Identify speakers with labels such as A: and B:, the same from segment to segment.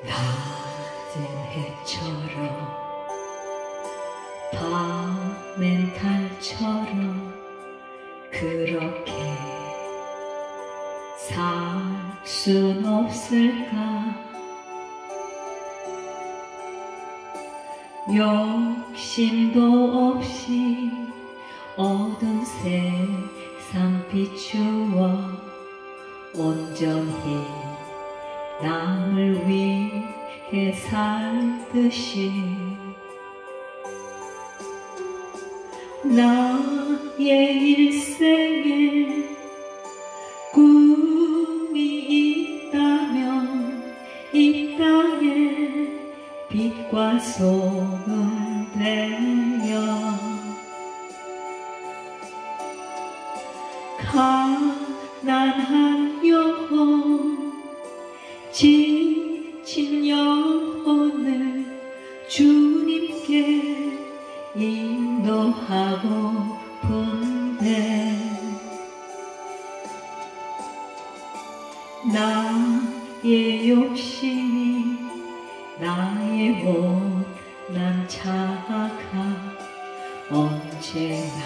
A: 낮은 해처럼 밤엔 달처럼 그렇게 살 순 없을까? 욕심도 없이 어두운 세상 비추어 온전히 남을 위해 살듯이 나의 일생에 꿈이 있다면 이 땅에 빛과 소금 되어 가난한 영혼 지친 영혼을 주님께 인도하고픈데 나의 욕심이 나의 못난 자가 언제나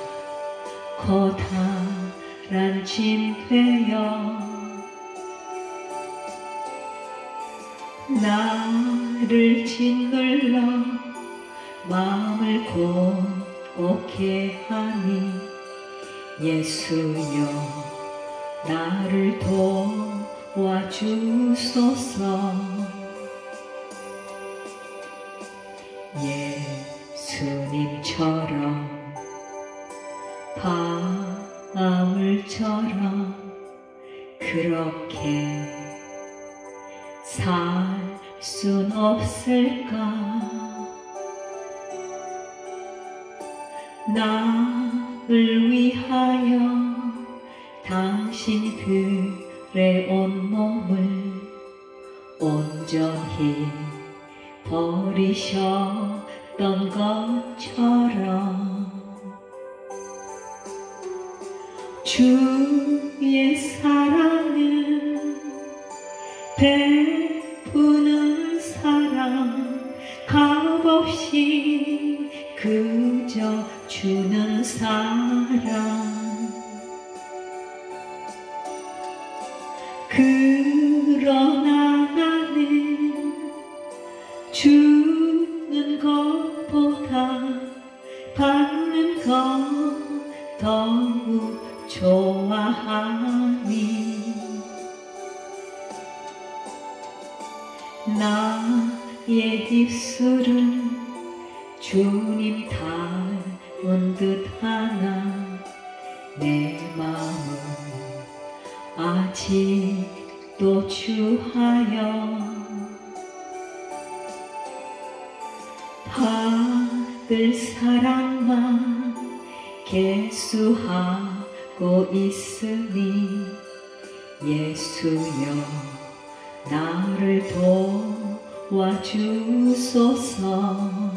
A: 커다란 짐 되어 나를 짓눌러 마음을 굳게 하니 예수여 나를 도와주소서. 예수님처럼 바울처럼 그렇게 살 순 없을까? 나를 위하여 당신들의 온몸을 온전히 버리셨던 것처럼 주의 사랑은 베푸는 사랑 값없이 그저 주는 사랑 그러나 나는 주는 것보다 받는 것 더욱 좋아하니 나의 입술은 주님 닮은 듯하나 내 마음은 아직도 주하여 받을 사랑만 계수하고 있으니 예수여 나를 도와주소서.